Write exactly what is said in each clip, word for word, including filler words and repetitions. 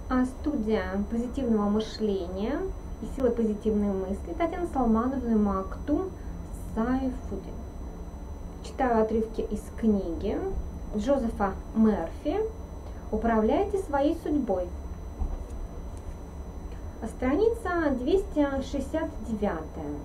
А студия позитивного мышления и силы позитивной мысли Татьяна Салмановна Мактум Сайфудин. Читаю отрывки из книги Джозефа Мерфи «Управляйте своей судьбой». Страница двести шестьдесят девять.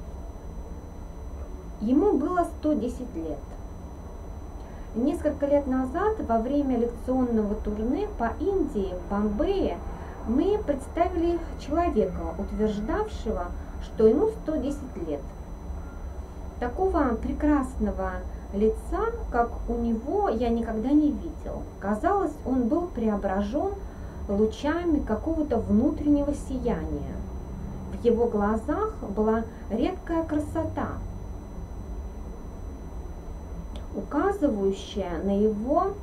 Ему было сто десять лет. Несколько лет назад, во время лекционного турне по Индии в Бомбее, мы представили человека, утверждавшего, что ему сто десять лет. Такого прекрасного лица, как у него, я никогда не видел. Казалось, он был преображен лучами какого-то внутреннего сияния. В его глазах была редкая красота, указывающая на его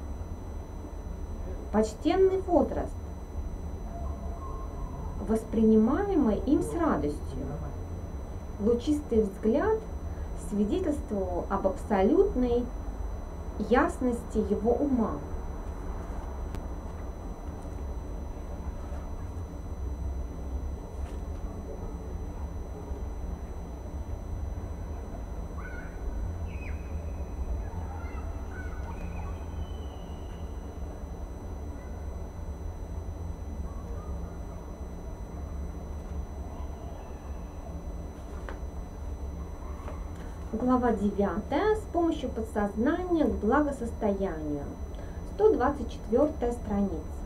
почтенный возраст, воспринимаемый им с радостью. Лучистый взгляд свидетельствовал об абсолютной ясности его ума. Глава девятая. С помощью подсознания к благосостоянию. сто двадцать четвёртая страница.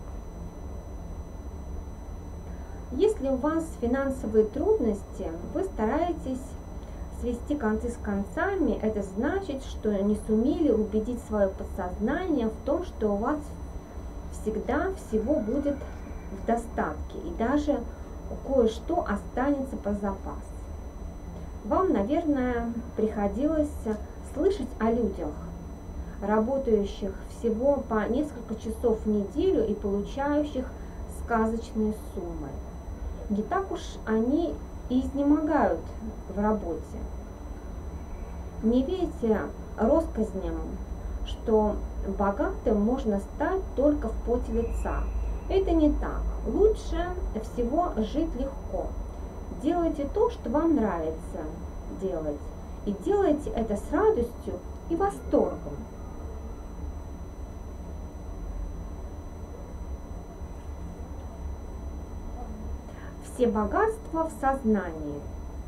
Если у вас финансовые трудности, вы стараетесь свести концы с концами, это значит, что не сумели убедить свое подсознание в том, что у вас всегда всего будет в достатке и даже кое-что останется про запас. Вам, наверное, приходилось слышать о людях, работающих всего по несколько часов в неделю и получающих сказочные суммы. Не так уж они и изнемогают в работе. Не верьте россказням, что богатым можно стать только в поте лица. Это не так. Лучше всего жить легко. Делайте то, что вам нравится делать, и делайте это с радостью и восторгом. Все богатства в сознании.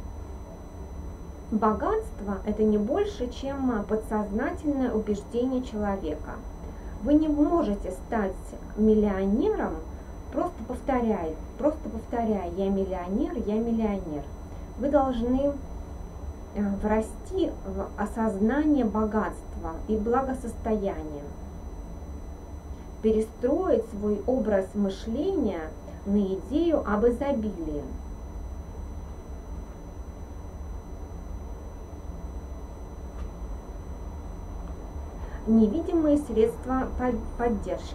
Богатство – это не больше, чем подсознательное убеждение человека. Вы не можете стать миллионером, Просто повторяй, просто повторяй, я миллионер, я миллионер. Вы должны врасти в осознание богатства и благосостояния, перестроить свой образ мышления на идею об изобилии. Невидимые средства поддержки.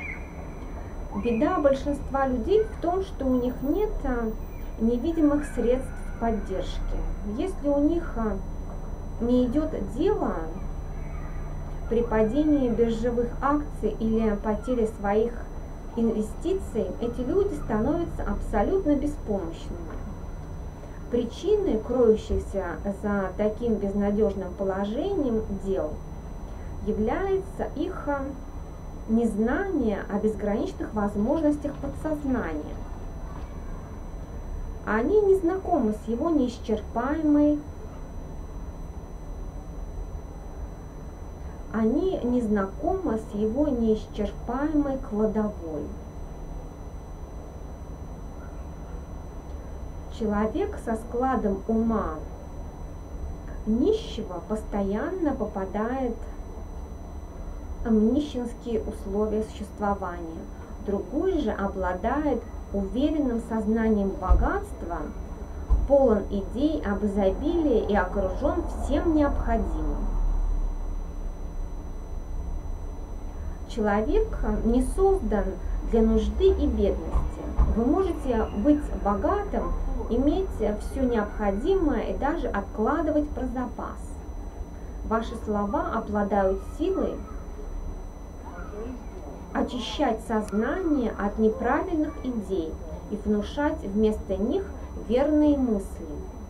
Беда большинства людей в том, что у них нет невидимых средств поддержки. Если у них не идет дело при падении биржевых акций или потере своих инвестиций, эти люди становятся абсолютно беспомощными. Причины, кроющиеся за таким безнадежным положением дел, является их незнание о безграничных возможностях подсознания. Они не знакомы с его неисчерпаемой, они не знакомы с его неисчерпаемой кладовой. Человек со складом ума нищего постоянно попадает в нищенские условия существования. Другой же обладает уверенным сознанием богатства, полон идей об изобилии и окружен всем необходимым. Человек не создан для нужды и бедности. Вы можете быть богатым, иметь все необходимое и даже откладывать про запас. Ваши слова обладают силой очищать сознание от неправильных идей и внушать вместо них верные мысли.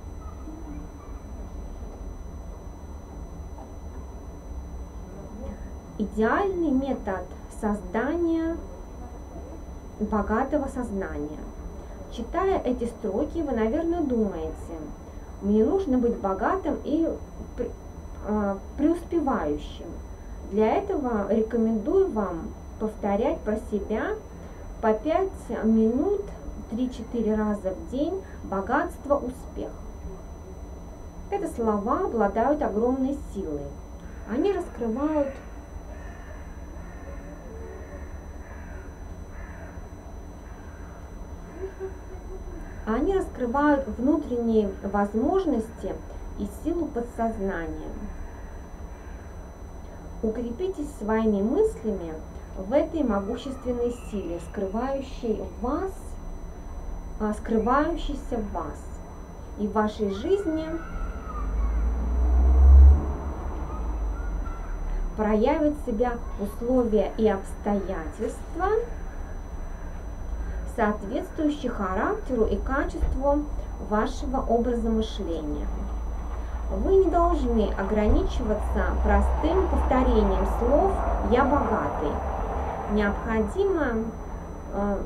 Идеальный метод создания богатого сознания. Читая эти строки, вы, наверное, думаете, мне нужно быть богатым и преуспевающим. Для этого рекомендую вам повторять про себя по пять минут три-четыре раза в день богатство, успех. Эти слова обладают огромной силой. Они раскрывают Они раскрывают внутренние возможности и силу подсознания. Укрепитесь своими мыслями в этой могущественной силе, скрывающей вас, скрывающейся в вас. И в вашей жизни проявят себя условия и обстоятельства, соответствующие характеру и качеству вашего образа мышления. Вы не должны ограничиваться простым повторением слов «я богатый». Необходимо, э,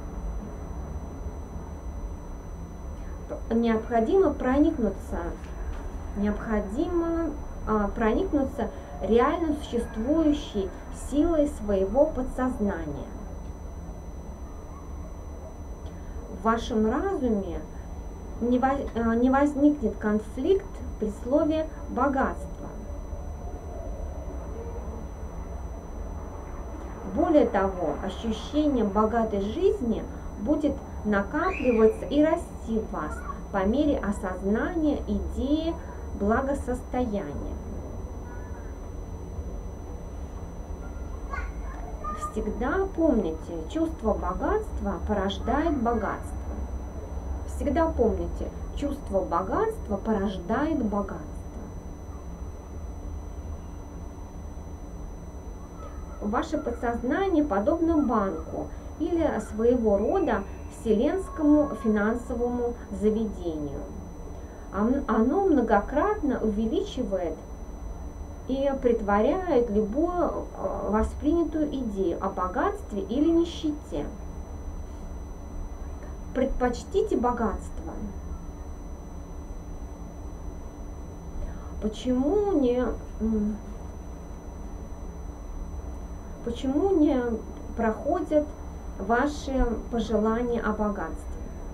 необходимо проникнуться, необходимо э, проникнуться реально существующей силой своего подсознания. В вашем разуме не возникнет конфликт при слове «богатство». Более того, ощущение богатой жизни будет накапливаться и расти в вас по мере осознания идеи благосостояния. Всегда помните, чувство богатства порождает богатство. Всегда помните, чувство богатства порождает богатство. Ваше подсознание подобно банку или своего рода вселенскому финансовому заведению. Оно многократно увеличивает и притворяет любую воспринятую идею о богатстве или нищете. Предпочтите богатство. Почему не, почему не проходят ваши пожелания о богатстве?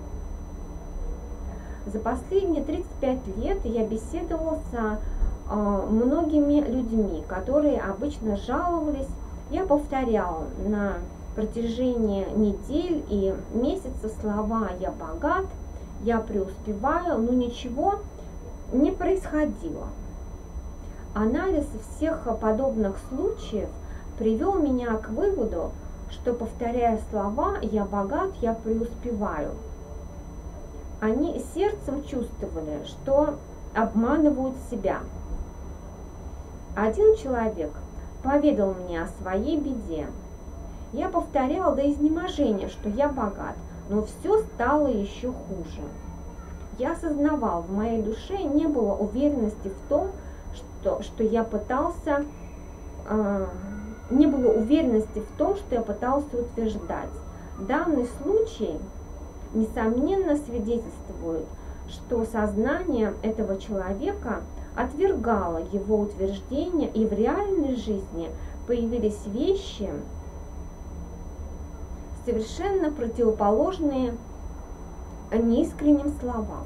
За последние тридцать пять лет я беседовала с многими людьми, которые обычно жаловались. Я повторяла на протяжении недель и месяцев слова «я богат», «я преуспеваю», но ничего не происходило. Анализ всех подобных случаев привел меня к выводу, что, повторяя слова «я богат», «я преуспеваю», они сердцем чувствовали, что обманывают себя. Один человек поведал мне о своей беде. Я повторял до изнеможения, что я богат, но все стало еще хуже. Я осознавал, в моей душе не было уверенности в том, что, что я пытался, э, не было уверенности в том, что я пытался утверждать. Данный случай, несомненно, свидетельствует, что сознание этого человека отвергало его утверждения, и в реальной жизни появились вещи, совершенно противоположные неискренним словам.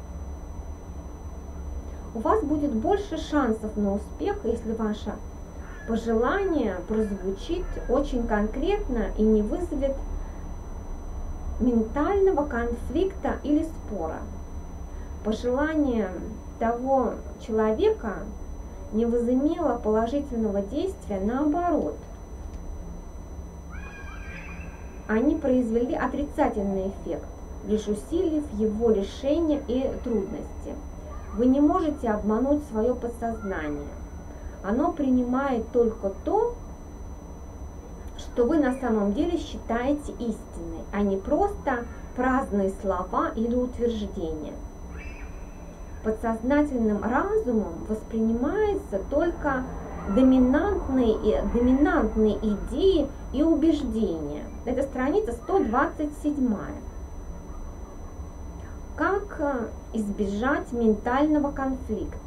У вас будет больше шансов на успех, если ваше пожелание прозвучит очень конкретно и не вызовет ментального конфликта или спора. Пожелание того человека не возымело положительного действия, наоборот. Они произвели отрицательный эффект, лишь усилив его решение и трудности. Вы не можете обмануть свое подсознание. Оно принимает только то, что вы на самом деле считаете истиной, а не просто праздные слова или утверждения. Подсознательным разумом воспринимаются только доминантные, доминантные идеи и убеждения. Это страница сто двадцать семь. Как избежать ментального конфликта?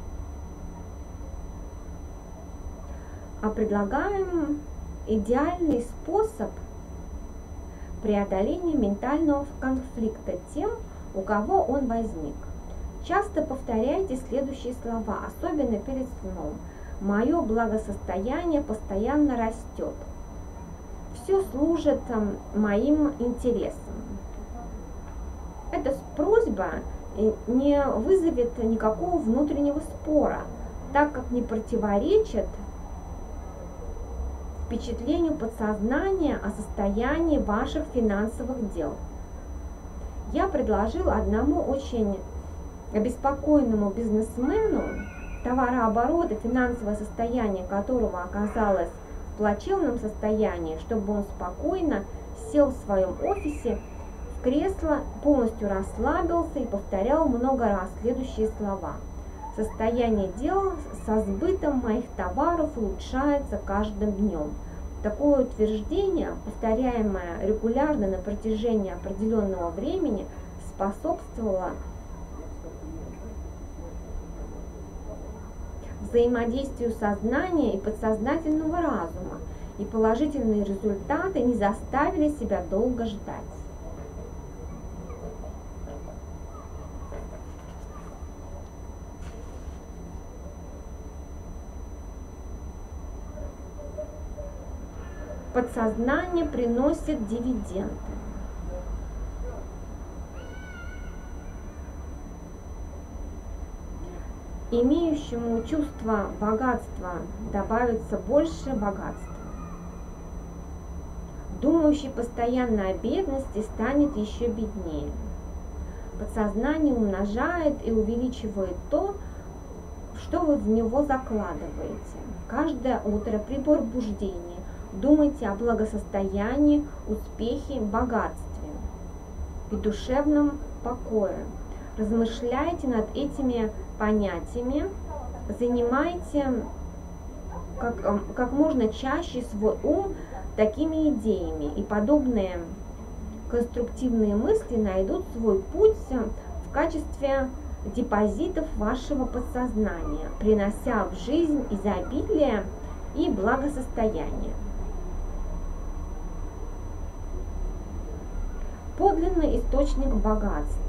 А предлагаем идеальный способ преодоления ментального конфликта тем, у кого он возник. Часто повторяйте следующие слова, особенно перед сном. Мое благосостояние постоянно растет. Все служит моим интересам. Эта просьба не вызовет никакого внутреннего спора, так как не противоречит впечатлению подсознания о состоянии ваших финансовых дел. Я предложил одному очень обеспокоенному бизнесмену, товарооборот и финансовое состояние которого оказалось в плачевном состоянии, чтобы он спокойно сел в своем офисе в кресло, полностью расслабился и повторял много раз следующие слова. Состояние дел со сбытом моих товаров улучшается каждым днем. Такое утверждение, повторяемое регулярно на протяжении определенного времени, способствовало взаимодействию сознания и подсознательного разума, и положительные результаты не заставили себя долго ждать. Подсознание приносит дивиденды. Имеющему чувство богатства добавится больше богатства. Думающий постоянно о бедности станет еще беднее. Подсознание умножает и увеличивает то, что вы в него закладываете. Каждое утро при пробуждении думайте о благосостоянии, успехе, богатстве и душевном покое. Размышляйте над этими понятиями, занимайте как, как можно чаще свой ум такими идеями, и подобные конструктивные мысли найдут свой путь в качестве депозитов вашего подсознания, принося в жизнь изобилие и благосостояние. Подлинный источник богатства.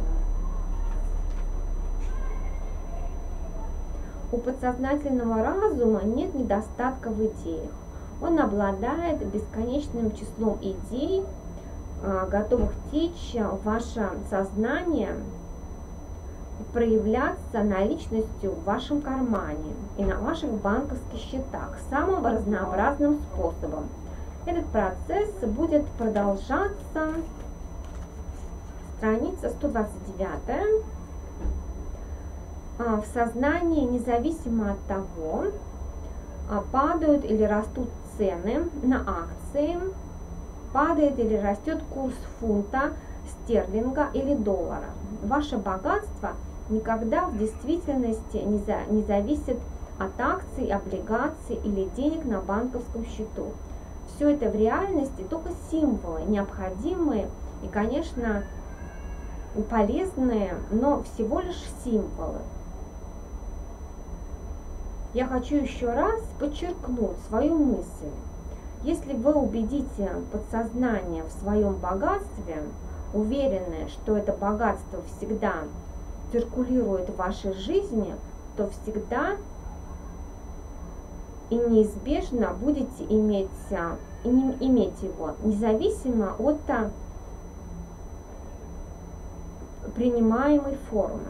У подсознательного разума нет недостатка в идеях. Он обладает бесконечным числом идей, готовых течь в ваше сознание и проявляться наличностью в вашем кармане и на ваших банковских счетах самым разнообразным способом. Этот процесс будет продолжаться. Страница сто двадцать девять. В сознании, независимо от того, падают или растут цены на акции, падает или растет курс фунта, стерлинга или доллара. Ваше богатство никогда в действительности не, за, не зависит от акций, облигаций или денег на банковском счету. Все это в реальности только символы, необходимые и, конечно, полезные, но всего лишь символы. Я хочу еще раз подчеркнуть свою мысль. Если вы убедите подсознание в своем богатстве, уверены, что это богатство всегда циркулирует в вашей жизни, то всегда и неизбежно будете иметь, иметь его, независимо от принимаемой формы.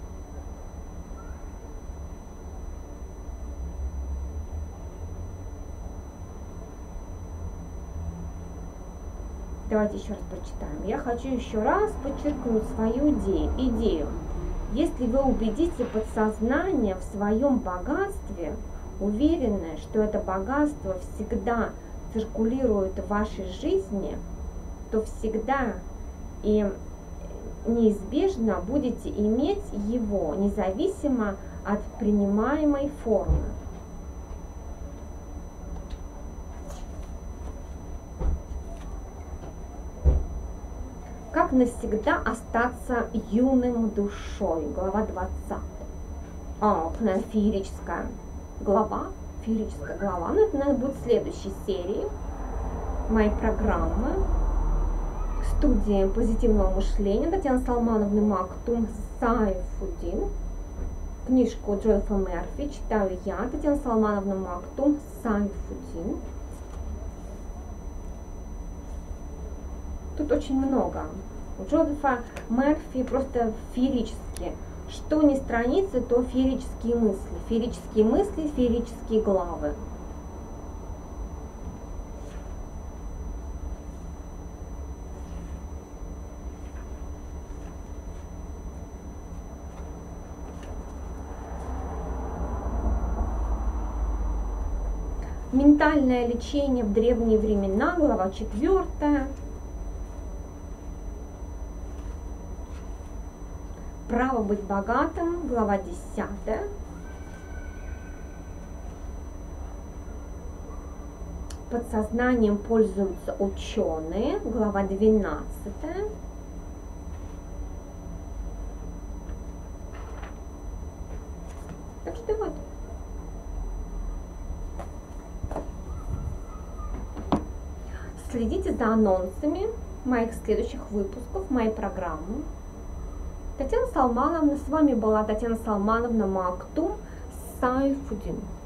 Давайте еще раз прочитаем. Я хочу еще раз подчеркнуть свою идею. идею. Если вы убедите подсознание в своем богатстве, уверены, что это богатство всегда циркулирует в вашей жизни, то всегда и неизбежно будете иметь его, независимо от принимаемой формы. Как навсегда остаться юным душой? Глава двадцатая. А, феерическая глава. Феерическая глава. Но это, наверное, будет в следующей серии моей программы. Студия позитивного мышления Татьяны Салмановны Мактум Сайфудин. Книжку Джозефа Мерфи читаю я, Татьяна Салмановна Мактум Сайфудин. Тут очень много. У Джозефа Мерфи просто феерические. Что ни страницы, то феерические мысли. Феерические мысли, феерические главы. Ментальное лечение в древние времена, глава четвертая. Право быть богатым, глава десятая. Подсознанием пользуются ученые, глава двенадцатая. Так что вот. Следите за анонсами моих следующих выпусков, моей программы. Татьяна Салмановна, с вами была Татьяна Салмановна Мактум Сайфудин.